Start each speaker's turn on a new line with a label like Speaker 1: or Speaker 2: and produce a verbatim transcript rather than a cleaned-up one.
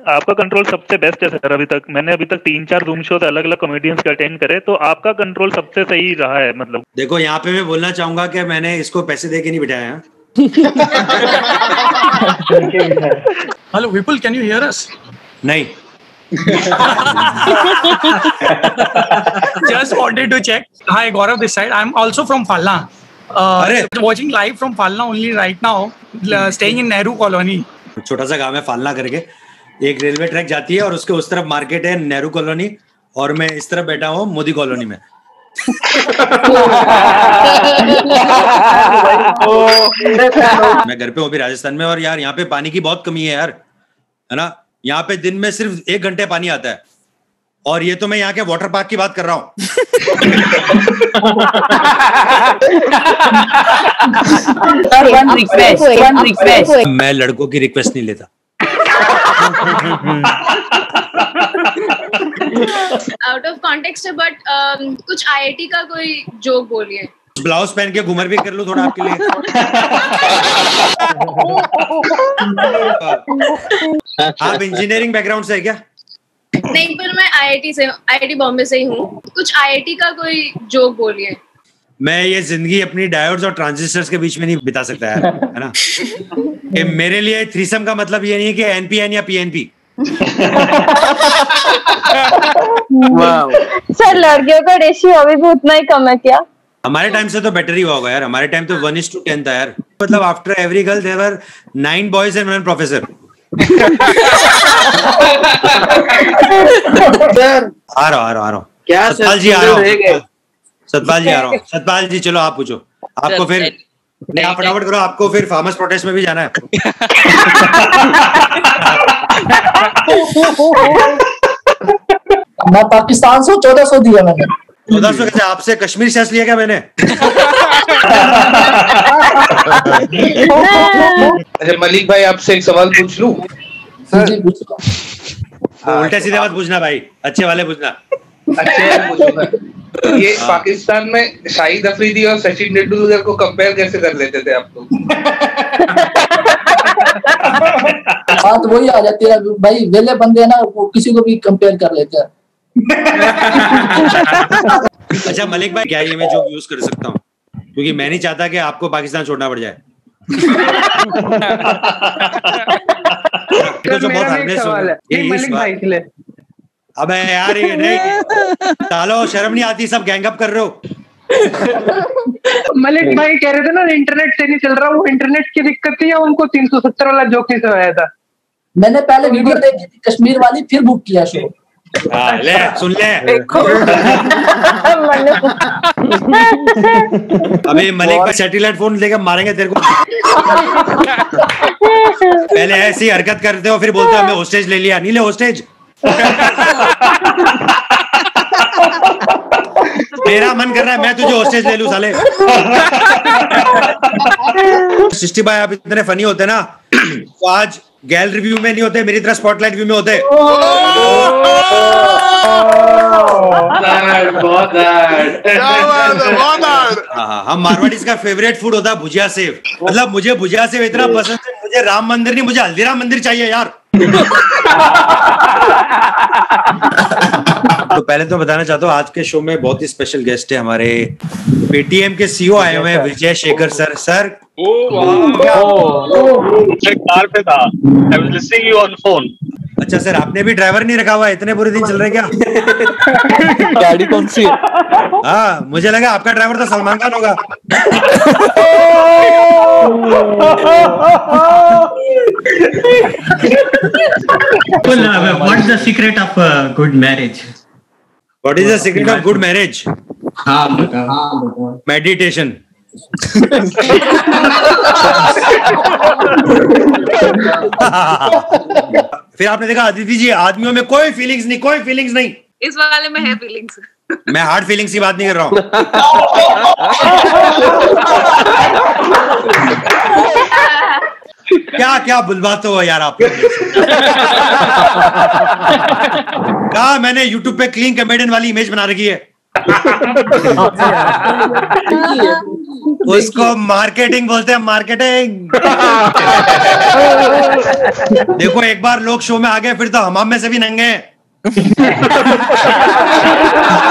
Speaker 1: आपका कंट्रोल सबसे बेस्ट है सर। अभी तक मैंने अभी तक तीन चार जूम शोज अलग अलग कॉमेडियंस के अटेंड करे, तो आपका कंट्रोल सबसे सही रहा है। मतलब
Speaker 2: देखो यहाँ पे मैं बोलना चाहूंगा कि मैंने इसको पैसे दे के नहीं बिठाया है।
Speaker 3: Hello Vipul, can you hear us?
Speaker 2: नहीं।
Speaker 3: Just wanted to check. Hi, Gaurav this side. I'm also from Phalna. Uh, watching live from Phalna only right now. Uh, staying in Nehru Colony.
Speaker 2: छोटा सा गांव है फालना करके, एक रेलवे ट्रैक जाती है और उसके उस तरफ मार्केट है नेहरू कॉलोनी, और मैं इस तरफ बैठा हूँ मोदी कॉलोनी में। मैं घर पे हूँ अभी राजस्थान में, और यार यहाँ पे पानी की बहुत कमी है यार, है ना। यहाँ पे दिन में सिर्फ एक घंटे पानी आता है, और ये तो मैं यहाँ के वाटर पार्क की बात कर रहा हूँ। मैं लड़कों की रिक्वेस्ट नहीं लेता।
Speaker 4: आउट ऑफ कॉन्टेक्स्ट है, बट कुछ आईआईटी का कोई जोक बोलिए।
Speaker 2: ब्लाउज पहन के घूमर भी कर लूं थोड़ा आपके लिए। आप इंजीनियरिंग बैकग्राउंड से है क्या?
Speaker 4: नहीं, पर मैं आईआईटी से आईआईटी बॉम्बे से ही हूँ। कुछ आईआईटी का कोई जोक बोलिए।
Speaker 2: मैं ये जिंदगी अपनी डायोड्स और ट्रांजिस्टर्स के बीच में नहीं बिता सकता यार, है ना। कि मेरे लिए थ्रीसम का मतलब ये नहीं है कि एनपीएन या पीएनपी।
Speaker 5: सर लड़कियों का रेशियो अभी भी उतना ही कम है क्या?
Speaker 2: हमारे टाइम से तो बेटर ही हुआ होगा यार। हमारे टाइम तो वन इज टू टेन था यार। मतलब after every girl there were nine boys and one professor. आ रहा आ रहा आ रहा क्या सतपाल जी आ रहा हूँ। सतपाल जी आ रहा हूँ। सतपाल जी चलो आप पूछो। आपको फिर नहीं, आप फटाफट करो, आपको फिर फार्मर्स प्रोटेस्ट में भी जाना है।
Speaker 6: मैं पाकिस्तान से चौदह सौ दिया मैंने।
Speaker 2: चौदह सौ कैसे? आपसे कश्मीर सेस लिया क्या मैंने?
Speaker 7: अच्छा मलिक भाई, आपसे एक सवाल पूछ लूं?
Speaker 6: जी पूछो।
Speaker 2: उल्टे सीधे मत पूछना भाई, अच्छे वाले पूछना।
Speaker 7: अच्छे वाले पूछूंगा। ये पाकिस्तान में शाहिद अफरीदी और सचिन तेंदुलकर को कंपेयर कैसे कर लेते थे आप लोग?
Speaker 6: बात वही आ जाती है भाई, वेले बंदे है ना, वो किसी को भी कंपेयर कर लेते हैं।
Speaker 2: अच्छा मलिक भाई, क्या ये मैं जो यूज कर सकता हूँ? क्योंकि मैं नहीं चाहता कि आपको पाकिस्तान छोड़ना पड़ जाए। तो जो बहुत
Speaker 8: सवाल है ये मलिक भाई के लिए।
Speaker 2: अबे यार ये नहीं, सालो शर्म नहीं आती, सब गैंग अप कर रहे हो।
Speaker 8: मलिक भाई कह रहे थे ना इंटरनेट से नहीं चल रहा, वो इंटरनेट की दिक्कत थी या उनको तीन सौ सत्तर वाला जोक नहीं सुनाया था?
Speaker 6: मैंने पहले वीडियो देखी थी कश्मीर वाली, फिर बुक किया शो।
Speaker 2: ले सुन ले। अबे मलिक भाई सैटेलाइट फोन लेकर मारेंगे तेरे को। पहले ऐसी हरकत करते हो, फिर बोलते हो हमें होस्टेज ले लिया। नहीं ले होस्टेज। मेरा मन कर रहा है मैं तुझे होस्टेज ले लूं साले। सृष्टि भाई आप इतने फनी होते ना, तो आज गैल रिव्यू में नहीं होते, मेरी तरह स्पॉटलाइट रिव्यू में होते। हाँ, हम मारवाड़ीज का फेवरेट फूड होता है भुजिया सेव। मतलब मुझे भुजिया सेव इतना पसंद है, मुझे राम मंदिर नहीं, मुझे हल्दीराम मंदिर चाहिए यार। तो पहले तो बताना चाहता हूँ आज के शो में बहुत ही स्पेशल गेस्ट है हमारे पेटीएम के सीईओ आए हुए हैं, Vijay Shekhar sir. Sir
Speaker 9: car पे था, I was listening you on phone.
Speaker 2: अच्छा सर, आपने भी ड्राइवर नहीं रखा हुआ? इतने बुरे दिन चल रहे क्या?
Speaker 10: गाड़ी कौन सी?
Speaker 2: हाँ मुझे लगा आपका ड्राइवर तो सलमान खान होगा।
Speaker 11: What is the secret of a good marriage?
Speaker 2: What is the secret of good marriage?
Speaker 11: हाँ बताओ।
Speaker 2: Meditation. फिर आपने देखा अदिति जी, आदमियों में कोई फीलिंग्स नहीं, कोई फीलिंग्स नहीं।
Speaker 4: इस वाले में है फीलिंग्स।
Speaker 2: मैं हार्ड फीलिंग्स की बात नहीं कर रहा हूँ। क्या क्या बुलवाते हो यार आप। कहा मैंने YouTube पे क्लीन कॉमेडियन वाली इमेज बना रखी है। उसको मार्केटिंग बोलते हैं, मार्केटिंग। देखो एक बार लोग शो में आ गए फिर तो हमाम में से भी नंगे हैं।